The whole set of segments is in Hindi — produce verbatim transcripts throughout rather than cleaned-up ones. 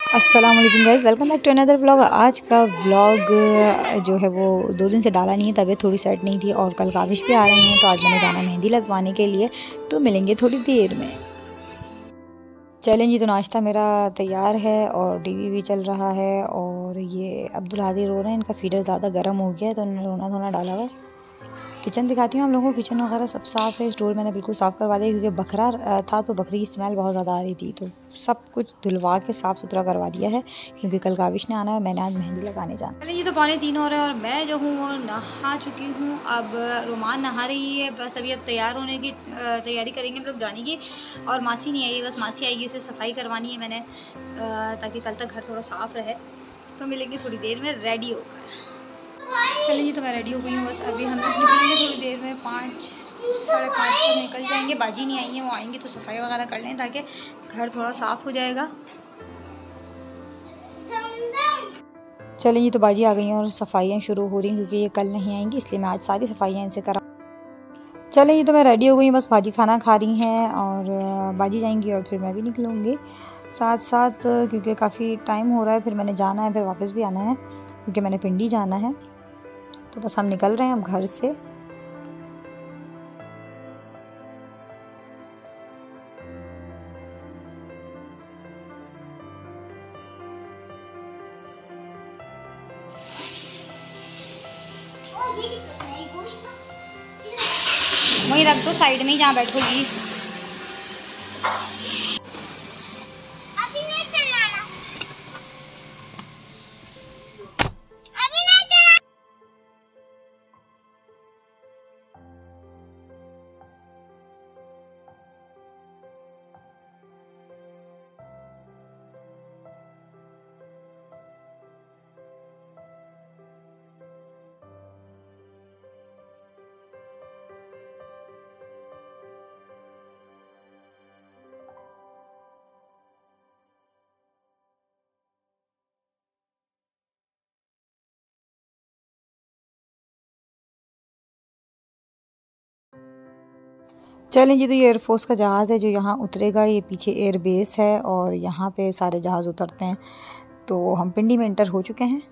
अस्सलाम वालेकुम guys, welcome back to another vlog. आज का व्लॉग जो है वो दो दिन से डाला नहीं है, तबीयत थोड़ी सेट नहीं थी और कल काविश भी आ रहे हैं, तो आज मैंने जाना मेहंदी लगवाने के लिए, तो मिलेंगे थोड़ी देर में। चलें जी, तो नाश्ता मेरा तैयार है और टीवी भी चल रहा है और ये अब्दुल हादी रो रहे हैं, इनका फीडर ज़्यादा गर्म हो गया है तो उन्होंने रोना धोना डाला हुआ है। किचन दिखाती हूँ आप लोगों को, किचन वगैरह सब साफ़ है। स्टोर मैंने बिल्कुल साफ़ करवा दिया क्योंकि बकरा था तो बकरी की स्मेल बहुत ज़्यादा आ रही थी, तो सब कुछ धुलवा के साफ़ सुथरा करवा दिया है क्योंकि कल काविश ने आना है। मैंने आज मेहंदी लगाने जाना। चलिए, ये तो पौने तीन हो रहे हैं और मैं जो हूँ वो नहा चुकी हूँ। अब रोमान नहा रही है, बस अभी अब तैयार होने की तैयारी करेंगे हम लोग जाने की। और मासी नहीं आई, बस मासी आएगी, उसे सफाई करवानी है मैंने, ताकि कल तक घर थोड़ा साफ़ रहे। तो मिलेंगे थोड़ी देर में रेडी होकर। चलिए, तो मैं रेडी हो गई हूँ, बस अभी हम लोग निकलेंगे थोड़ी देर में, पाँच साढ़े पाँच तक निकल जाएंगे। बाजी नहीं आई है, वो आएंगे तो सफाई वगैरह कर लें ताकि घर थोड़ा साफ़ हो जाएगा। चलिए जी, तो बाजी आ गई हैं और सफाइयाँ शुरू हो रही हैं क्योंकि ये कल नहीं आएंगी, इसलिए मैं आज सारी सफाइयाँ इनसे करा। चलिए जी, तो मैं रेडी हो गई हूँ, बस बाजी खाना खा रही हैं और बाजी जाएंगी और फिर मैं भी निकलूँगी साथ साथ क्योंकि काफ़ी टाइम हो रहा है, फिर मैंने जाना है, फिर वापस भी आना है क्योंकि मैंने पिंडी जाना है। तो बस हम निकल रहे हैं अब घर से। वहीं रख दो साइड में ही जहाँ बैठोगी। चलें जी, तो ये एयरफोर्स का जहाज़ है जो यहाँ उतरेगा। ये पीछे एयर बेस है और यहाँ पे सारे जहाज़ उतरते हैं। तो हम पिंडी में इंटर हो चुके हैं।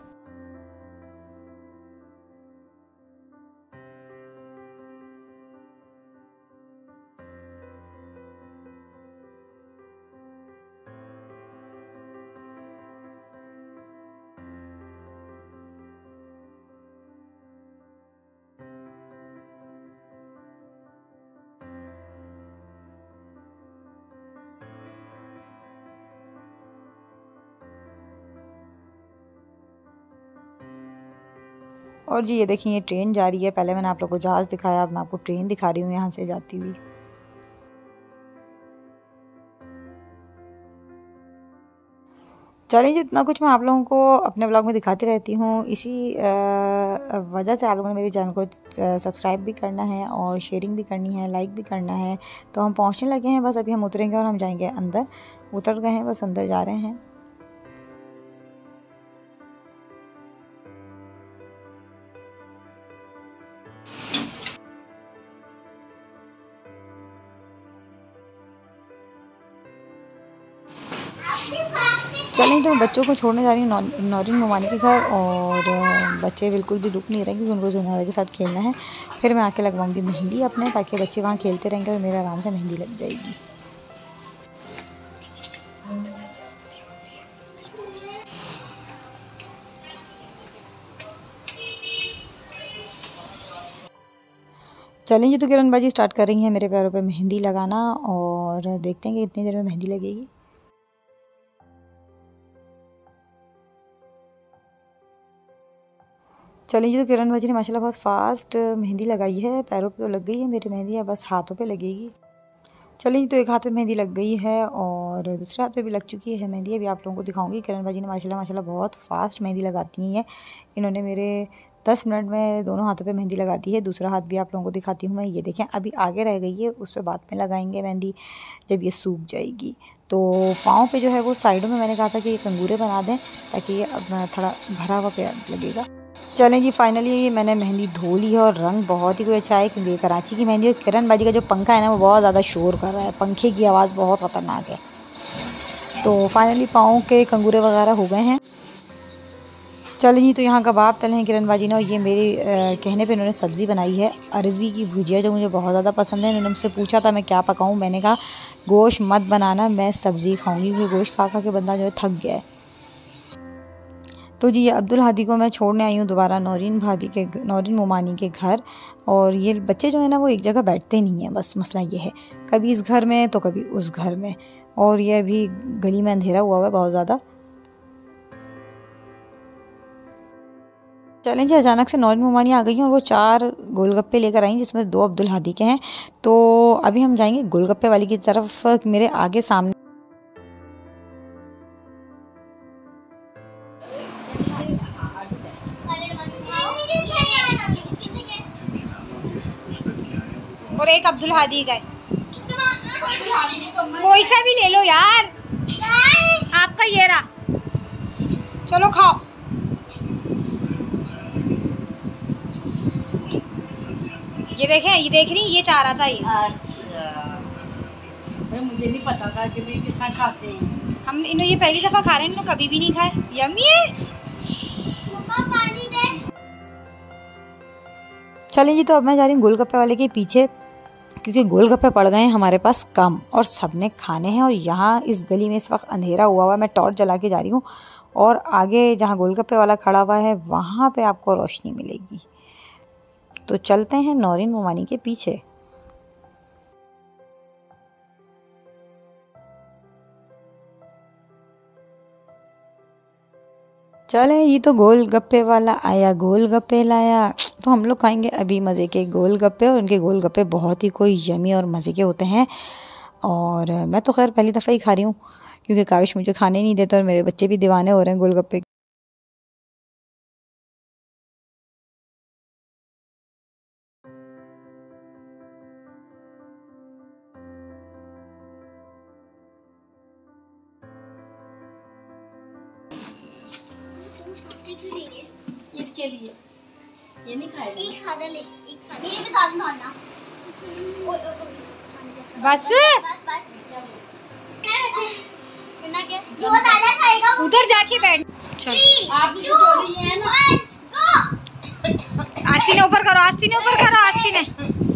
और जी ये देखिए, ये ट्रेन जा रही है। पहले मैंने आप लोगों को जहाज़ दिखाया, अब मैं आपको ट्रेन दिखा रही हूँ यहाँ से जाती हुई। चलिए, जितना कुछ मैं आप लोगों को अपने ब्लॉग में दिखाती रहती हूँ, इसी वजह से आप लोगों ने मेरे चैनल को सब्सक्राइब भी करना है और शेयरिंग भी करनी है, लाइक भी करना है। तो हम पहुँचने लगे हैं, बस अभी हम उतरेंगे और हम जाएंगे अंदर। उतर गए हैं, बस अंदर जा रहे हैं। चलें, तो बच्चों को छोड़ने जा रही हूँ नौरीन ममानी के घर और बच्चे बिल्कुल भी रुक नहीं रहे क्योंकि उनको जुनारा के साथ खेलना है। फिर मैं आके लगवाऊंगी मेहंदी अपने, ताकि बच्चे वहाँ खेलते रहेंगे और मेरे आराम से मेहंदी लग जाएगी। चलें जी, तो किरण बाजी स्टार्ट कर रही हैं मेरे पैरों पे मेहंदी लगाना और देखते हैं कि कितनी देर में मेहंदी लगेगी। चलिए जी, तो किरण बाजी ने माशाल्लाह बहुत फास्ट मेहंदी लगाई है। पैरों पे तो लग गई है मेरी मेहंदी, है बस हाथों पे लगेगी। चलिए जी, तो एक हाथ पे मेहंदी लग गई है और दूसरे हाथ पे भी लग चुकी है मेहंदी। अभी आप लोगों को दिखाऊंगी। किरण बाजी ने माशाल्लाह माशाल्लाह बहुत फास्ट मेहंदी लगाती हैं। इन्होंने मेरे दस मिनट में दोनों हाथों पे मेहंदी लगा दी है। दूसरा हाथ भी आप लोगों को दिखाती हूँ मैं। ये देखें, अभी आगे रह गई है, उस पर बाद में लगाएंगे मेहंदी जब ये सूख जाएगी। तो पाँव पे जो है वो साइडों में मैंने कहा था कि ये कंगूरे बना दें ताकि ये अब थोड़ा भरा हुआ पैर लगेगा। चलें जी, फाइनली मैंने मेहंदी धो ली है और रंग बहुत ही कोई अच्छा है क्योंकि ये कराची की मेहंदी है। किरण बाजी का जो पंखा है ना वो बहुत ज़्यादा शोर कर रहा है, पंखे की आवाज़ बहुत ख़तरनाक है। तो फाइनली पाँव के कंगूरे वगैरह हो गए हैं। चलिए जी, तो यहाँ कबाब तले हैं किरण बाजी ने, और ये मेरे आ, कहने पे इन्होंने सब्ज़ी बनाई है अरवी की भुजिया, जो मुझे बहुत ज़्यादा पसंद है। इन्होंने मुझसे पूछा था मैं क्या पकाऊँ, मैंने कहा गोश्त मत बनाना, मैं सब्ज़ी खाऊंगी, क्योंकि गोश्त खा खा के बंदा जो है थक गया है। तो जी ये अब्दुल हादी को मैं छोड़ने आई हूँ दोबारा नौरीन भाभी के, नौरीन मोमानी के घर। और ये बच्चे जो है ना वो एक जगह बैठते नहीं हैं, बस मसला ये है, कभी इस घर में तो कभी उस घर में। और ये अभी गली में अंधेरा हुआ हुआ है बहुत ज़्यादा। चलें जी, अचानक से नौरीन मोमानी आ गई हैं और वो चार गोलगप्पे लेकर आई, जिसमें दो अब्दुल हादी के हैं। तो अभी हम जाएंगे गोलगप्पे वाली की तरफ। मेरे आगे सामने और एक अब्दुल हादी का, कोई सा भी ले लो यार, आपका ये रहा, चलो खाओ। ये देखें, ये देख रही, ये चाह रहा था ये। अच्छा, मुझे नहीं पता था कि भी किस तरह खाते हैं। हम इन्हों ये पहली दफा खा रहे हैं, इन्होंने कभी भी नहीं खाए। यम्मी है। पानी दे। चलें जी, तो अब मैं जा रही हूँ गोलगप्पे वाले के पीछे, क्योंकि गोलगप्पे पड़ गए हैं हमारे पास कम और सबने खाने हैं। और यहाँ इस गली में इस वक्त अंधेरा हुआ हुआ, मैं टॉर्च जला के जा रही हूँ, और आगे जहाँ गोलगप्पे वाला खड़ा हुआ है वहाँ पे आपको रोशनी मिलेगी। तो चलते हैं नौरीन मोमानी के पीछे। चले, ये तो गोलगप्पे वाला आया, गोलगप्पे लाया। तो हम लोग खाएंगे अभी मज़े के गोलगप्पे, और उनके गोलगप्पे बहुत ही कोई यमी और मज़े के होते हैं। और मैं तो खैर पहली दफ़ा ही खा रही हूँ, क्योंकि काविश मुझे खाने नहीं देता और मेरे बच्चे भी दीवाने हो रहे हैं गोलगप्पे। इसके लिए ये नहीं खाएगा। एक सादा ले, एक सादा मेरे भी सादा खाना। बस बस बस क्या करना, क्या जो दादा खाएगा वो उधर जाके बैठ। आप भी जो बोल रही हैं ना, आस्तीन ने ऊपर करो, आस्तीन ने ऊपर करो, आस्तीन ने।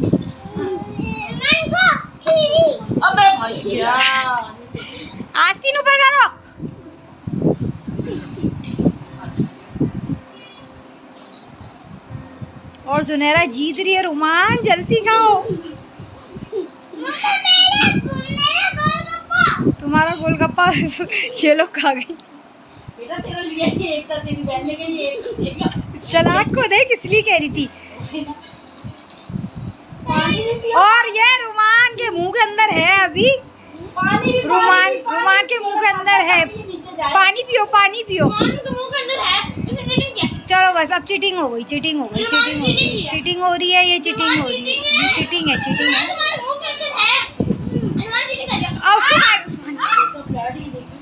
अबे भैया, आस्तीन ऊपर करो। और जुनैरा जीत रही है, रुमान जल्दी खाओ। तुम्हारा गोलगप्पा ये लोग खा गई। बेटा तेरा लिए एक तो तेरी बहन ने लिए एक देगा। चलाक को देख, इसलिए कह रही थी। पानी भी पियो। और ये रुमान के मुंह के अंदर है अभी, पानी भी रुमान रुमान के मुंह के अंदर है। पानी पियो, पानी पियो। चलो बस, अब चीटिंग हो गई, चीटिंग हो गई, चीटिंग हो गई, चीटिंग हो रही है, ये चीटिंग हो रही है, ये चीटिंग है, चीटिंग है। और उसको मार, उसको मार।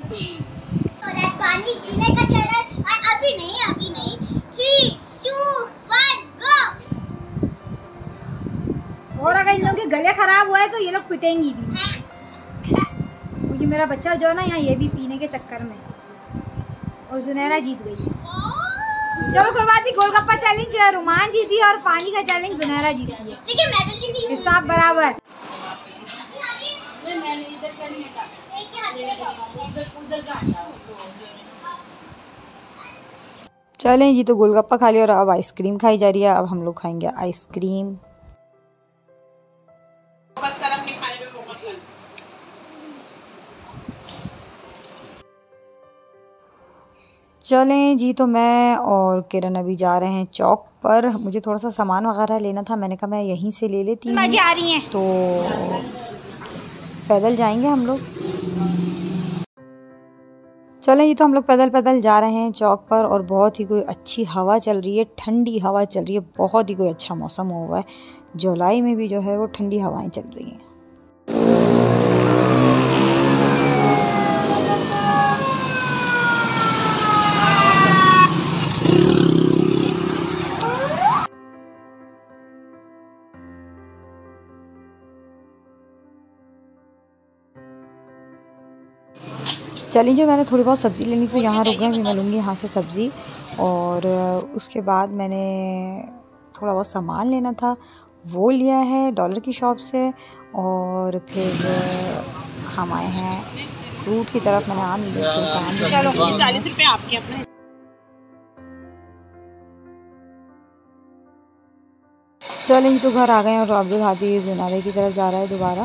पानी पीने का चैलेंज, और अभी नहीं, अभी नहीं। Three two one go. और अगर इन लोगों के गले खराब हुआ है तो ये लोग पिटेंगी भी, क्योंकि मेरा बच्चा जो है ना यहाँ ये भी पीने के चक्कर में। और जुनैरा जीत गई। चलो कोई बात नहीं, गोलगप्पा चैलेंज रुमान जीती और पानी का चैलेंज जुनैरा जीती है। ठीक है, मैं तो जीती हूँ। हिसाब बराबर। मैंने इधर करने का एक ही हाथ में लगाओ। उधर उधर काटा। चलें जी, तो गोलगप्पा खा लिया और अब आइसक्रीम खाई जा रही है। अब हम लोग खाएंगे आइसक्रीम। चलें जी, तो मैं और किरण अभी जा रहे हैं चौक पर। मुझे थोड़ा सा सामान वगैरह लेना था, मैंने कहा मैं यहीं से ले लेती हूँ। बाजी आ रही हैं। तो पैदल जाएंगे हम लोग। चलें जी, तो हम लोग पैदल पैदल जा रहे हैं चौक पर, और बहुत ही कोई अच्छी हवा चल रही है, ठंडी हवा चल रही है, बहुत ही कोई अच्छा मौसम हुआ है। जुलाई में भी जो है वो ठंडी हवाएं चल रही हैं। चलिए जो मैंने थोड़ी बहुत सब्ज़ी लेनी तो यहाँ रुक गए, अभी मैं लूँगी यहाँ से सब्ज़ी। और उसके बाद मैंने थोड़ा बहुत सामान लेना था, वो लिया है डॉलर की शॉप से। और फिर हम आए हैं फ्रूट की तरफ। मैंने आम ली, आम चालीस रुपये आपके अपने। चलिए तो घर आ गए और अब्दुल हादी जुनारे की तरफ जा रहा है दोबारा।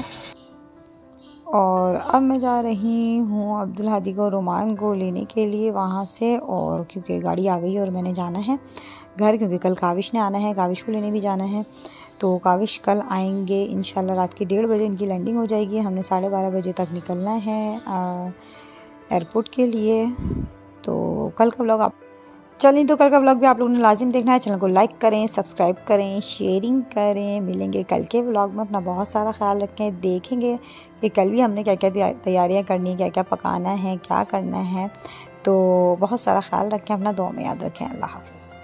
और अब मैं जा रही हूँ अब्दुल हादी को रोमान को लेने के लिए वहाँ से, और क्योंकि गाड़ी आ गई और मैंने जाना है घर, क्योंकि कल काविश ने आना है, काविश को लेने भी जाना है। तो काविश कल आएंगे इंशाल्लाह रात के डेढ़ बजे इनकी लैंडिंग हो जाएगी। हमने साढ़े बारह बजे तक निकलना है एयरपोर्ट के लिए। तो कल का व्लॉग आप चलिए तो कल का व्लॉग भी आप लोगों ने लाजिम देखना है। चैनल को लाइक करें, सब्सक्राइब करें, शेयरिंग करें। मिलेंगे कल के व्लॉग में। अपना बहुत सारा ख्याल रखें। देखेंगे कि कल भी हमने क्या क्या तैयारियां करनी है, क्या क्या पकाना है, क्या करना है। तो बहुत सारा ख्याल रखें, अपना दुआ में याद रखें। अल्लाह हाफ़िज़।